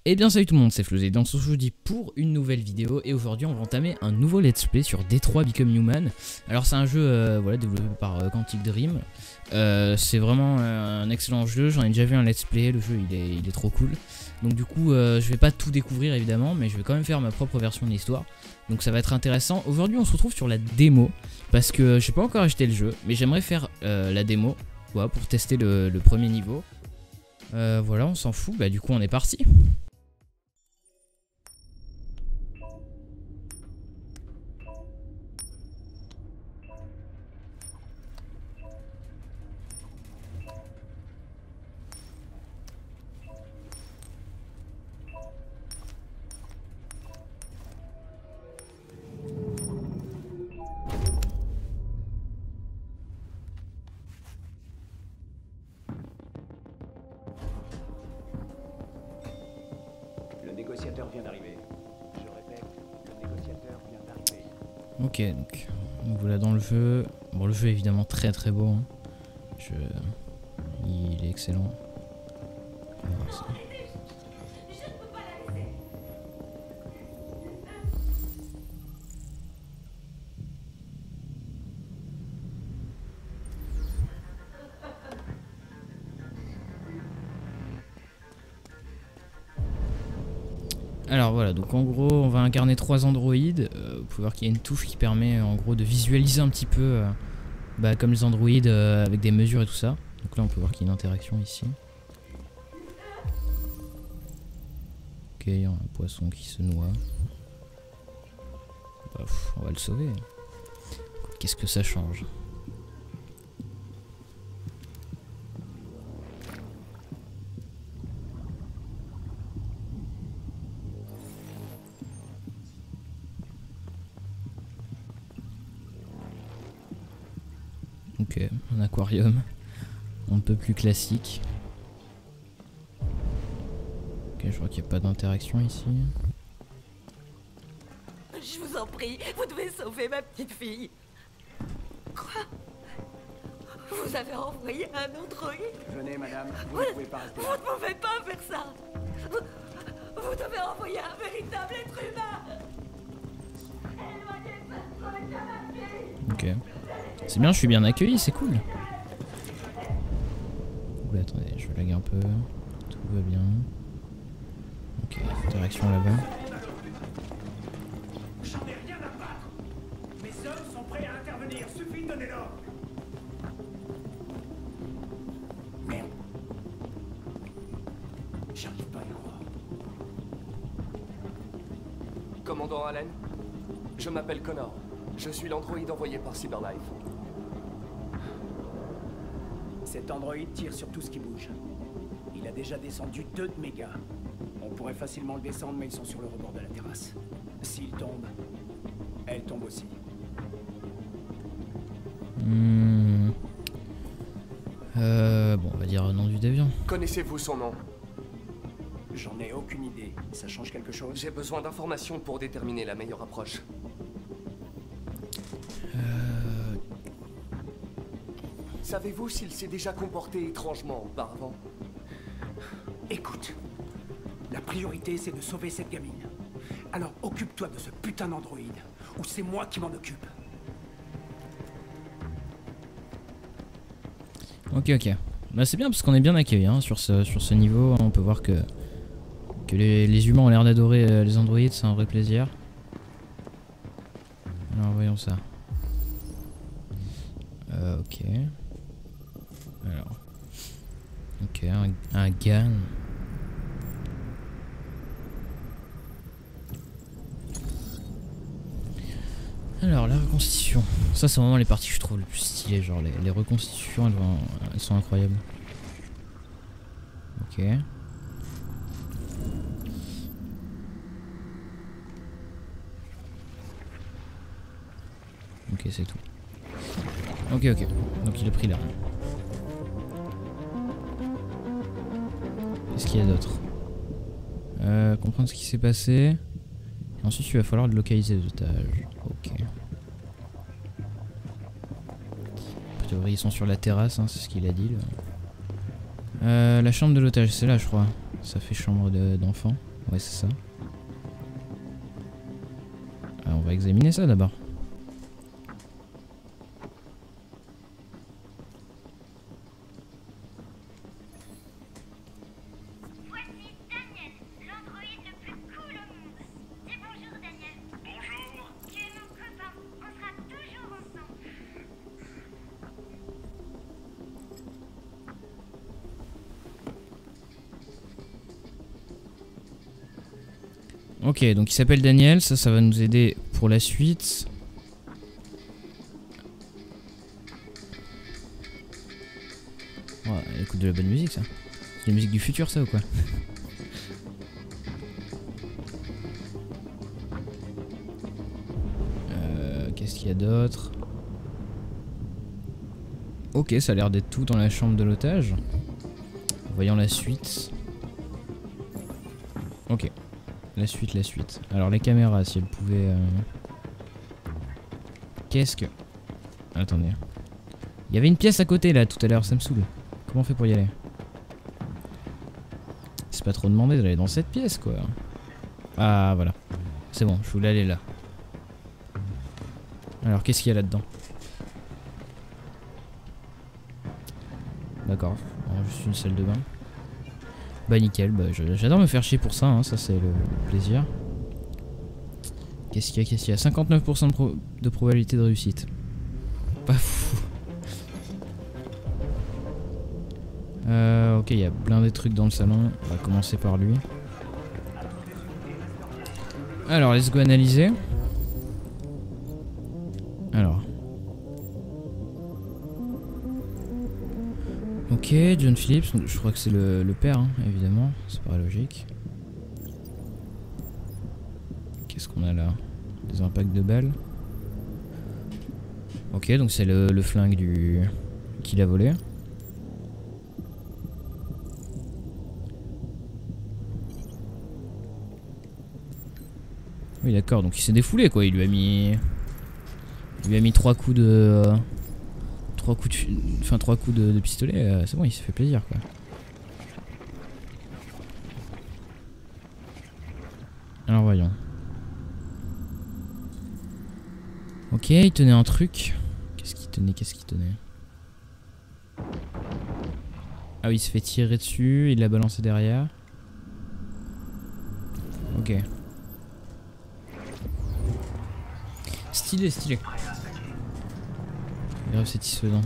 Eh bien salut tout le monde, c'est Flosé, donc je vous dis pour une nouvelle vidéo et aujourd'hui on va entamer un nouveau let's play sur Detroit Become Human. Alors c'est un jeu voilà, développé par Quantic Dream, c'est vraiment un excellent jeu, j'en ai déjà vu un let's play, le jeu il est trop cool. Donc du coup je vais pas tout découvrir évidemment, mais je vais quand même faire ma propre version de l'histoire, donc ça va être intéressant. Aujourd'hui on se retrouve sur la démo, parce que j'ai pas encore acheté le jeu, mais j'aimerais faire la démo voilà, pour tester le premier niveau. Voilà, on s'en fout, bah du coup on est parti. Le négociateur vient d'arriver. Je répète, le négociateur vient d'arriver. Ok, donc voilà dans le jeu. Bon, le jeu est évidemment très très beau. Hein. Il est excellent. On va voir ça. Alors voilà, donc en gros on va incarner 3 androïdes. Vous pouvez voir qu'il y a une touche qui permet en gros de visualiser un petit peu comme les androïdes avec des mesures et tout ça. Donc là on peut voir qu'il y a une interaction ici. Ok, il y a un poisson qui se noie. Bah, on va le sauver. Qu'est-ce que ça change ? Ok, un aquarium. Un peu plus classique. Ok, je vois qu'il n'y a pas d'interaction ici. Je vous en prie, vous devez sauver ma petite fille. Quoi? Vous avez envoyé un androïde? Venez, madame, vous ne pouvez pas rester Vous là. ne pouvez pas faire ça. Vous devez envoyer un véritable être humain. Éloignez-vous de ma fille. Ok. C'est bien, je suis bien accueilli, c'est cool. Oula, attendez, je vais laguer un peu. Tout va bien. Ok, interaction là-bas. J'en ai rien à battre. Mes hommes sont prêts à intervenir, suffit de donner l'ordre. Merde. J'arrive pas à y croire. Commandant Allen, je m'appelle Connor. Je suis l'androïde envoyé par Cyberlife. Cet androïde tire sur tout ce qui bouge. Il a déjà descendu 2 de mes gars. On pourrait facilement le descendre, mais ils sont sur le rebord de la terrasse. S'il tombe, elle tombe aussi. Bon, on va dire nom du déviant. Connaissez-vous son nom? J'en ai aucune idée. Ça change quelque chose? J'ai besoin d'informations pour déterminer la meilleure approche. Savez-vous s'il s'est déjà comporté étrangement auparavant? Écoute, la priorité c'est de sauver cette gamine. Alors occupe-toi de ce putain d'androïde, ou c'est moi qui m'en occupe. Ok, ok. Bah c'est bien parce qu'on est bien accueilli hein, sur ce niveau. On peut voir que les humains ont l'air d'adorer les androïdes, c'est un vrai plaisir. Alors voyons ça. Ok. Alors. Ok, un GAN. Alors la reconstitution. Ça c'est vraiment les parties que je trouve le plus stylées. Genre les reconstitutions elles sont incroyables. Ok. Ok, c'est tout. Ok, ok. Donc il a pris l'arme. Qu'est-ce qu'il y a d'autre? Comprendre ce qui s'est passé. Et ensuite il va falloir localiser les otages. Ok. A priori ils sont sur la terrasse, hein, c'est ce qu'il a dit. Là. La chambre de l'otage, c'est là je crois. Ça fait chambre d'enfant. Ouais, c'est ça. Alors, on va examiner ça d'abord. Voici Daniel, l'androïde le plus cool au monde. Dis bonjour Daniel. Bonjour. Tu es mon copain, on sera toujours ensemble. Ok, donc il s'appelle Daniel, ça va nous aider pour la suite. Ouais, il écoute de la bonne musique ça. C'est la musique du futur ça ou quoi? Qu'est-ce qu'il y a d'autre? Ok, ça a l'air d'être tout dans la chambre de l'otage. Voyons la suite. Ok. La suite. Alors les caméras, si elles pouvaient... Qu'est-ce que... Attendez. Il y avait une pièce à côté là tout à l'heure, ça me saoule. Comment on fait pour y aller? C'est pas trop demandé d'aller dans cette pièce quoi. Ah voilà. C'est bon, je voulais aller là. Alors qu'est-ce qu'il y a là-dedans? D'accord, juste une salle de bain. Bah nickel, bah, j'adore me faire chier pour ça, hein, ça c'est le plaisir. Qu'est-ce qu'il y a 59% de probabilité de réussite. Pas fou. Ok, il y a plein de trucs dans le salon. On va commencer par lui. Alors, let's go analyser. Alors. Ok, John Phillips, donc je crois que c'est le père, hein, évidemment, c'est pas logique. Qu'est-ce qu'on a là? Des impacts de balles. Ok, donc c'est le flingue qu'il a volé. Oui d'accord, donc il s'est défoulé quoi, il lui a mis 3 coups de... 3 coups de pistolet, c'est bon, il s'est fait plaisir quoi. Alors voyons. Ok, il tenait un truc. Qu'est-ce qu'il tenait? Ah oui, il se fait tirer dessus, il l'a balancé derrière. Ok. Stylé. Grave satisfaisant.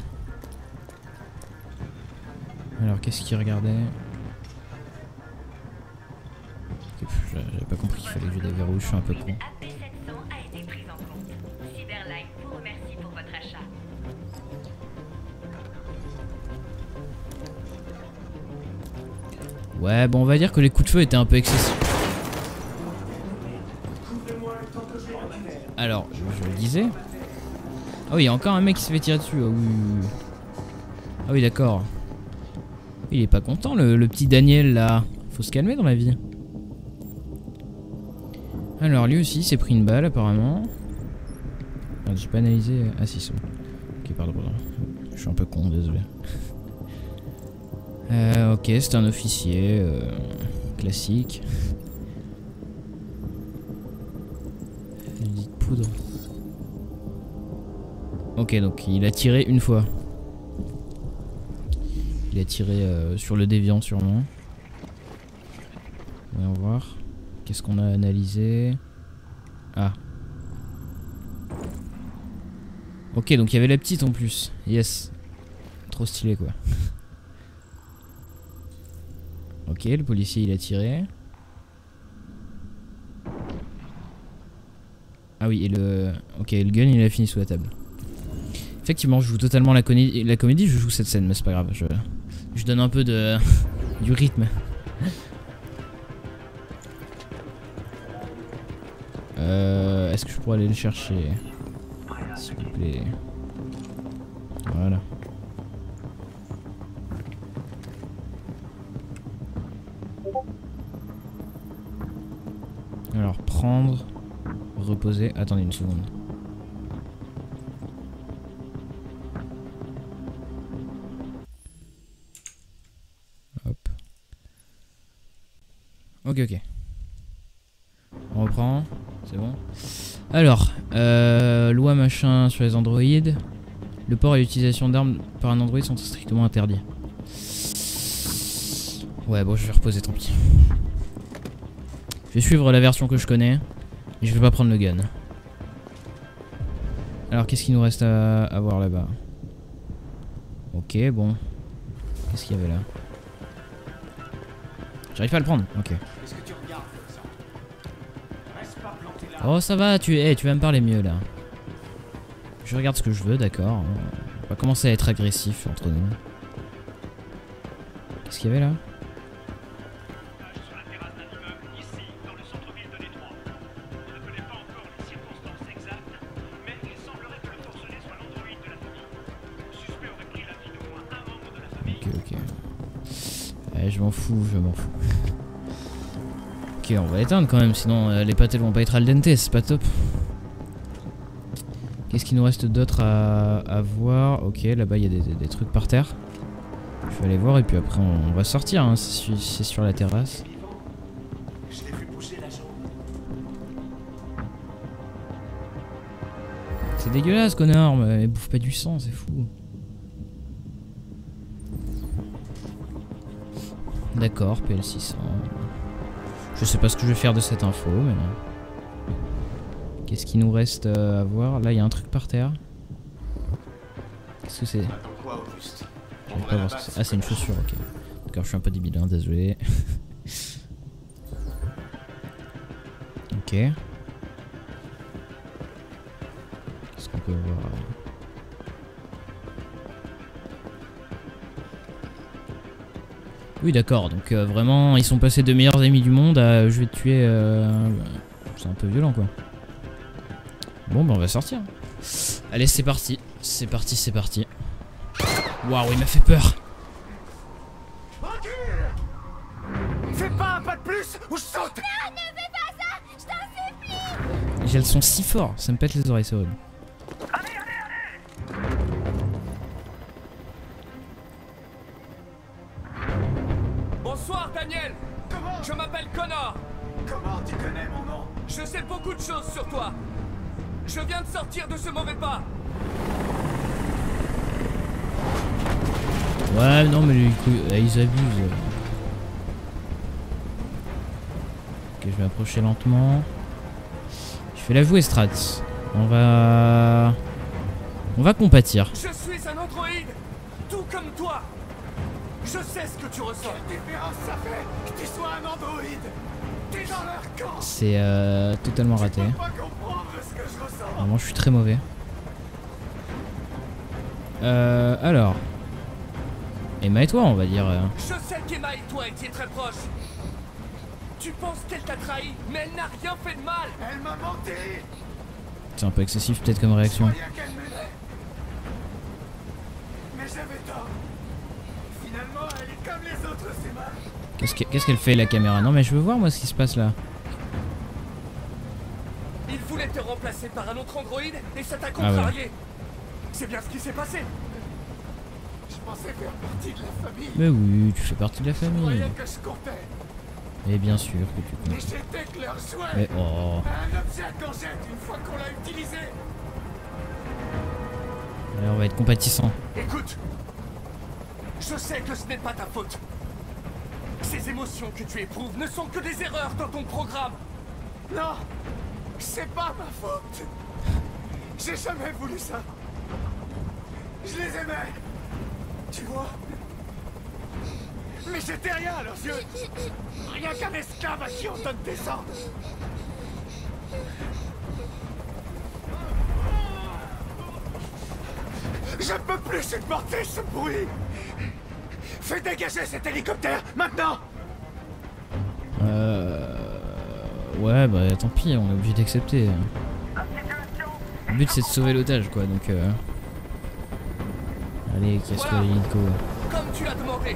Alors qu'est-ce qu'il regardait? J'avais pas compris qu'il fallait que je déverrouille, je suis un peu con. AP700 a été prise en compte. Cyberlife vous remercie pour votre achat. Ouais, bon on va dire que les coups de feu étaient un peu excessifs. Alors, je le disais. Ah oui, il y a encore un mec qui se fait tirer dessus. Ah oui. Ah oui, d'accord. Il est pas content, le petit Daniel là. Faut se calmer dans la vie. Alors, lui aussi, il s'est pris une balle apparemment. Merde, j'ai pas analysé. Ah si, c'est bon. Ok, pardon. Je suis un peu con, désolé. Ok, c'est un officier. Classique. Fusil de poudre. Ok, donc il a tiré une fois. Il a tiré sur le déviant sûrement. Voyons voir. Qu'est-ce qu'on a analysé? Ah. Ok, donc il y avait la petite en plus. Yes. Trop stylé quoi. Ok, le policier il a tiré. Ah oui, et le... Ok, le gun il a fini sous la table. Effectivement, je joue totalement la comédie, je joue cette scène, mais c'est pas grave. Je donne un peu de... du rythme. Est-ce que je pourrais aller le chercher? S'il vous plaît. Voilà. Alors, prendre, reposer. Attendez une seconde. Hop. Ok, ok. On reprend. C'est bon. Alors, loi machin sur les androïdes. Le port et l'utilisation d'armes par un androïde sont strictement interdits. Ouais, bon, je vais reposer, tant pis. Je vais suivre la version que je connais. Et je vais pas prendre le gun. Alors, qu'est-ce qu'il nous reste à voir là-bas? Ok, bon. Qu'est-ce qu'il y avait là? J'arrive pas à le prendre. Ok. Qu'est-ce que tu regardes comme ça? Reste pas planté là. Oh, ça va, tu vas me parler mieux là. Je regarde ce que je veux, d'accord. On va commencer à être agressif entre nous. Qu'est-ce qu'il y avait là? Sur la terrasse d'un immeuble, ici, dans le centre-ville de Détroit. On ne connaît pas encore les circonstances exactes, mais il semblerait que le forcené soit l'androïde de la famille. Le suspect aurait pris la vie d'au moins un membre de la famille. Ok, ok. Ouais, je m'en fous, je m'en fous. Ok, on va éteindre quand même, sinon les pâtes elles vont pas être al dente, c'est pas top. Qu'est-ce qu'il nous reste d'autre à voir? Ok, là-bas il y a des trucs par terre. Je vais aller voir et puis après on va sortir, hein, c'est sur la terrasse. Je l'ai vu bouger la jambe. C'est dégueulasse, connard, mais bouffe pas du sang, c'est fou. D'accord, PL600. Je sais pas ce que je vais faire de cette info, mais... Qu'est-ce qu'il nous reste à voir? Là, il y a un truc par terre. Qu'est-ce que c'est? Quoi au juste? J'arrive pas à voir ce que c'est. Ah, c'est une chaussure, ok. D'accord, je suis un peu débile, hein, désolé. Ok. Qu'est-ce qu'on peut voir? Oui, d'accord, donc vraiment, ils sont passés de meilleurs amis du monde à je vais te tuer. C'est un peu violent, quoi. Bon, bah, on va sortir. Allez, c'est parti. C'est parti, c'est parti. Waouh, il m'a fait peur. Fais pas un pas de plus ou je saute! Non, ne fais pas ça! Je t'en supplie! J'ai le son si fort, ça me pète les oreilles, c'est horrible. Bonsoir, Daniel. Comment? Je m'appelle Connor. Comment tu connais mon nom? Je sais beaucoup de choses sur toi. Je viens de sortir de ce mauvais pas. Ouais, non, mais ils abusent. Ok, je vais approcher lentement. Je vais l'avouer, Strats. On va compatir. Je suis un androïde, tout comme toi. Je sais ce que tu ressens. Quelle différence ça fait que tu sois un androïde? T'es dans leur camp! C'est totalement raté. Je peux pas comprendre ce que je ressens! Vraiment, je suis très mauvais. Alors. Emma et toi, on va dire. Je sais qu'Emma et toi étiez très proches. Tu penses qu'elle t'a trahi, mais elle n'a rien fait de mal. Elle m'a menti! C'est un peu excessif, peut-être, comme réaction. Je croyais qu'elle m'aimait. Mais j'avais tort. Finalement, elle est comme les autres, c'est mal. Qu'est-ce qu'elle fait, la caméra? Non, mais je veux voir, moi, ce qui se passe là. Il voulait te remplacer par un autre androïde et ça t'a Ah contrarié. C'est bien ce qui s'est passé. Je pensais faire partie de la famille. Mais oui, tu fais partie de la Je famille. croyais que je comptais. Et bien sûr que tu Mais comptes. j'étais que leur jouet. Mais oh. Un objet qu'on jette une fois qu'on l'a utilisé. Allez, on va être compatissant. Écoute, je sais que ce n'est pas ta faute. Ces émotions que tu éprouves ne sont que des erreurs dans ton programme. Non, c'est pas ma faute. J'ai jamais voulu ça. Je les aimais. Tu vois? Mais j'étais rien à leurs yeux. Rien qu'un esclave à qui on donne des ordres. Je peux plus supporter ce bruit. Fais dégager cet hélicoptère, maintenant. Ouais, bah tant pis, on est obligé d'accepter. Le but c'est de sauver l'otage, quoi, donc Allez, casse-toi Voilà. l'hélico. Comme tu l'as demandé.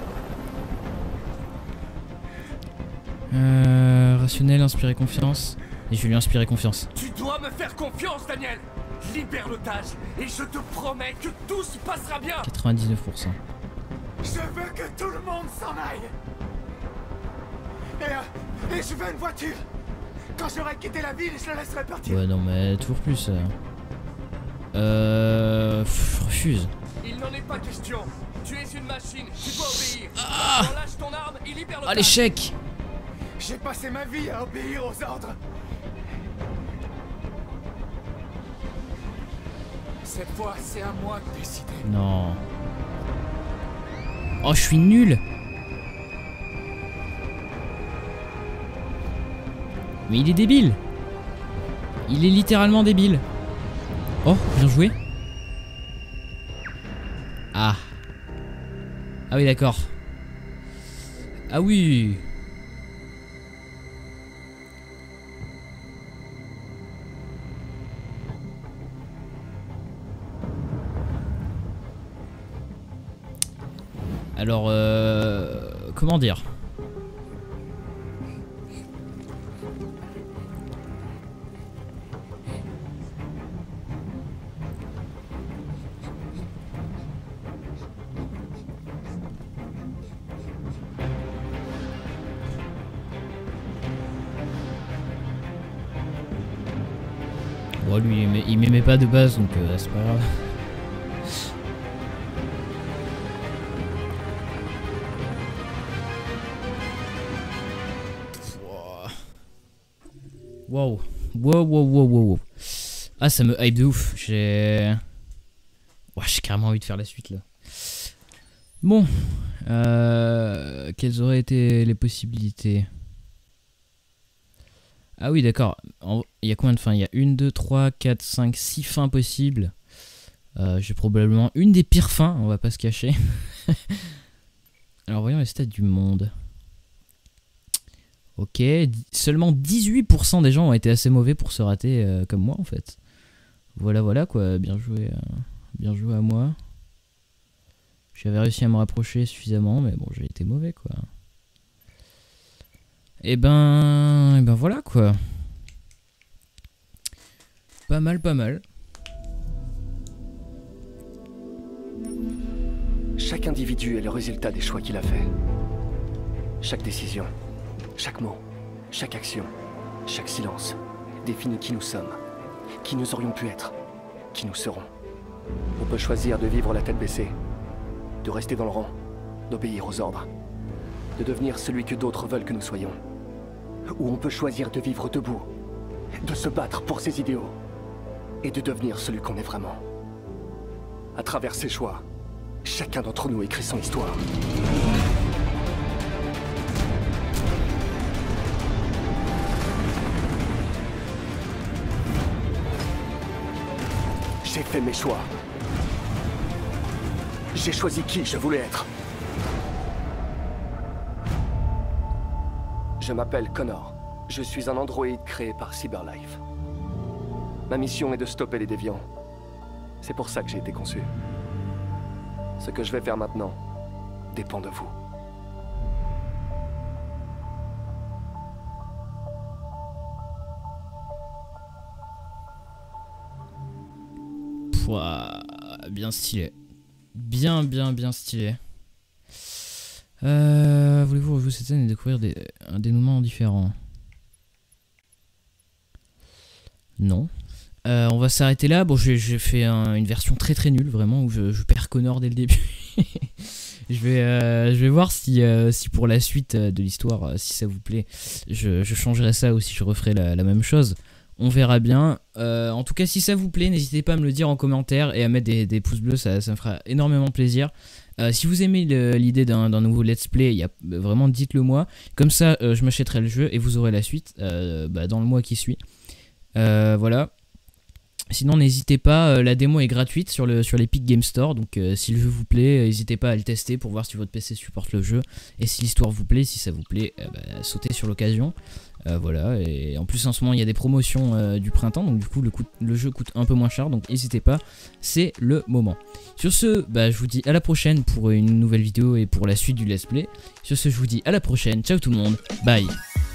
Rationnel, inspirer confiance. Et je vais lui inspirer confiance. Tu dois me faire confiance, Daniel. Libère l'otage et je te promets que tout se passera bien. 99%. Je veux que tout le monde s'en aille. Et je veux une voiture. Quand j'aurai quitté la ville, je la laisserai partir. Ouais, non, mais toujours plus. Je refuse. Il n'en est pas question. Tu es une machine, tu dois obéir. Lâche ton arme et libère le Ah, l'échec! J'ai passé ma vie à obéir aux ordres. Cette fois, c'est à moi de décider. Non. Oh, je suis nul! Mais il est débile! Il est littéralement débile. Oh, bien joué. Ah. Ah oui, d'accord. Ah oui. Alors, comment dire? Bon, lui, il m'aimait pas de base, donc c'est pas grave. Wow. Wow. Ah, ça me hype de ouf. J'ai carrément envie de faire la suite là. Bon. Quelles auraient été les possibilités? Ah oui, d'accord. Il y a combien de fins? Il y a 1, 2, 3, 4, 5, 6 fins possibles. J'ai probablement une des pires fins, on va pas se cacher. Alors voyons les stats du monde. Ok, seulement 18% des gens ont été assez mauvais pour se rater comme moi en fait. Voilà quoi, bien joué à moi. J'avais réussi à me rapprocher suffisamment, mais bon, j'ai été mauvais quoi. Et ben voilà quoi. Pas mal. Chaque individu est le résultat des choix qu'il a fait. Chaque décision, chaque mot, chaque action, chaque silence définit qui nous sommes, qui nous aurions pu être, qui nous serons. On peut choisir de vivre la tête baissée, de rester dans le rang, d'obéir aux ordres, de devenir celui que d'autres veulent que nous soyons. Ou on peut choisir de vivre debout, de se battre pour ses idéaux, et de devenir celui qu'on est vraiment. À travers ces choix, chacun d'entre nous écrit son histoire. J'ai fait mes choix. J'ai choisi qui je voulais être. Je m'appelle Connor. Je suis un androïde créé par Cyberlife. Ma mission est de stopper les déviants. C'est pour ça que j'ai été conçu. Ce que je vais faire maintenant dépend de vous. Pouah, bien stylé. Bien stylé. Voulez-vous rejouer cette scène et découvrir un dénouement différent? Non. On va s'arrêter là. Bon, j'ai fait une version très nulle, vraiment, où je perds Connor dès le début. je vais voir si pour la suite de l'histoire, si ça vous plaît, je changerai ça ou si je referai la même chose. On verra bien. En tout cas, si ça vous plaît, n'hésitez pas à me le dire en commentaire et à mettre des pouces bleus, ça me fera énormément plaisir. Si vous aimez l'idée d'un nouveau let's play, vraiment dites-le moi. Comme ça, je m'achèterai le jeu et vous aurez la suite dans le mois qui suit. Voilà. Sinon, n'hésitez pas, la démo est gratuite sur l'Epic Game Store. Donc, si le jeu vous plaît, n'hésitez pas à le tester pour voir si votre PC supporte le jeu. Et si l'histoire vous plaît, si ça vous plaît, sautez sur l'occasion. Voilà, et en plus en ce moment il y a des promotions du printemps, donc du coup le jeu coûte un peu moins cher, donc n'hésitez pas, c'est le moment. Sur ce, je vous dis à la prochaine pour une nouvelle vidéo et pour la suite du let's play. Sur ce, je vous dis à la prochaine, ciao tout le monde, bye.